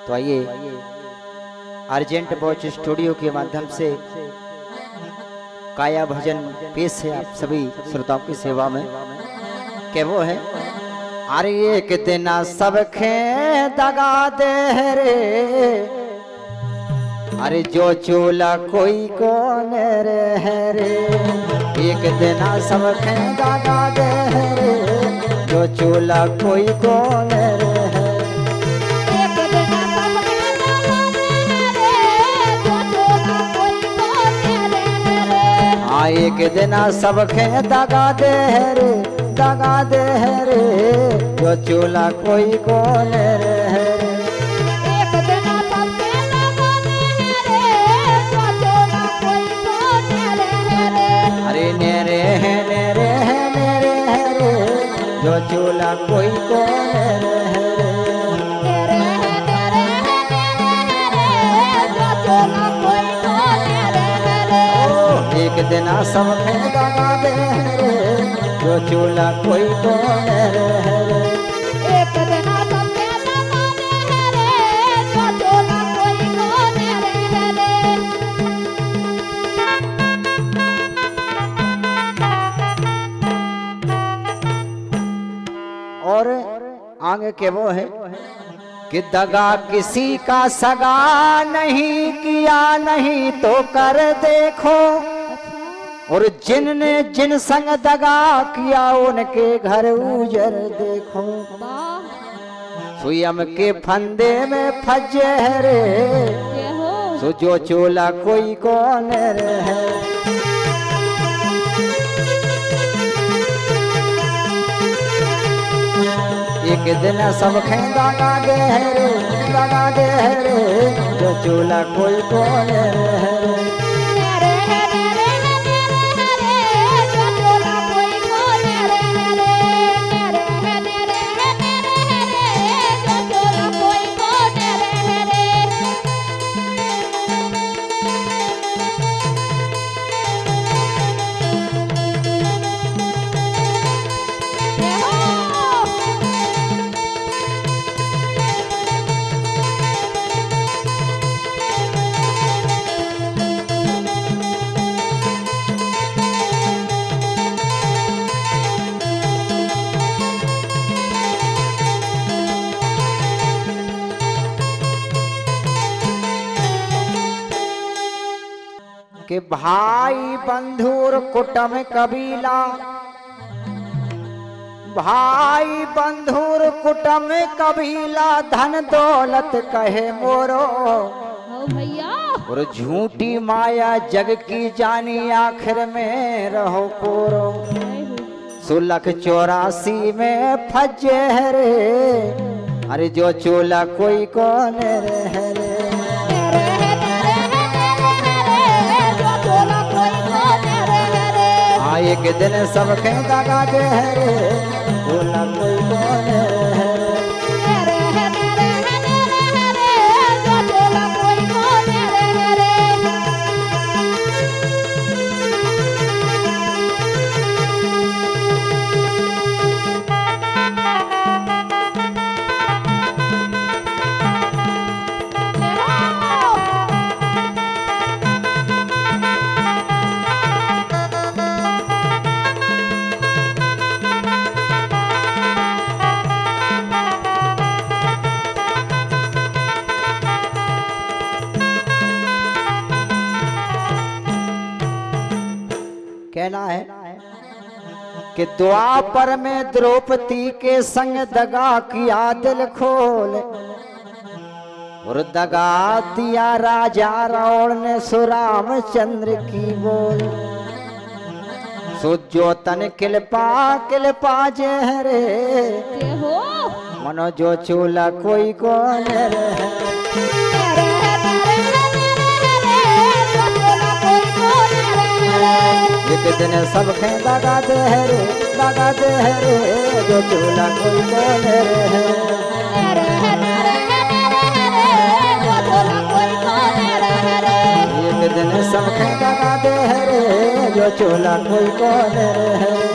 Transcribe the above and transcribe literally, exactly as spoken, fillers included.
तो आइए urgent watch studio के माध्यम से काया भजन पेश है आप सभी श्रोताओं की सेवा में। के वो है अरे एक दिन सब खे दगा दे रे, अरे जो चूल्हा कोई कौन रे है रे। एक दिन सब खे दगा दे रे, जो चूल्हा कोई कौन रे है। एक दिन सब खे दगा दे रे, दगा दे रे, जो चूल्हा कोई कौन रे है। एक दिन सब खे दगा दे रे, जो चूल्हा कोई कौन रे है। अरे नेरे है नेरे है नेरे है रे, जो चूल्हा कोई कौन रे है। एक दिन सब खे दगा दे रे, जो चूल्हा कोई कौन रे है। एक दिन सब खे दगा दे रे, जो चूल्हा कोई कौन रे है। और आगे के वो है कि दगा किसी का सगा नहीं किया नहीं तो कर देखो, और जिनने जिन संग दगा किया उनके घर उजर देखो। स्वयं के फंदे में फजे रे, सो जो चूल्हा कोई कौन रे है। एक दिन सब खे दगा दे रे, दगा दे रे, जो चूल्हा कोई कौन रे है। कि भाई बंधुर कुटुम कबीला, भाई बंधुर कुटुम कबीला, धन दौलत कहे मोरो। भैया और झूठी माया जग की जानी, आखिर में रहो कोरो। सुलख चौरासी में फजे रे, अरे जो चूल्हा कोई कौन रे है रे। एक दिन सब खे दगा दे रे, चूल्हा कोई कौन है। कहना है कि द्वापर में द्रौपदी के संग दगा किया दिल खोल, और दगा दिया राजा रावण ने सुराम चंद्र की बोल। सो जो तन किलपा किलपा जहरे, मनो जो चूल्हा कोई कौन रे है। एक दिन सब खे दगा दे रे, दगा दे रे, जो चूल्हा कोई कौन रे है। एक दिन सब खे दगा दे रे, जो चूल्हा कोई कौन रे है।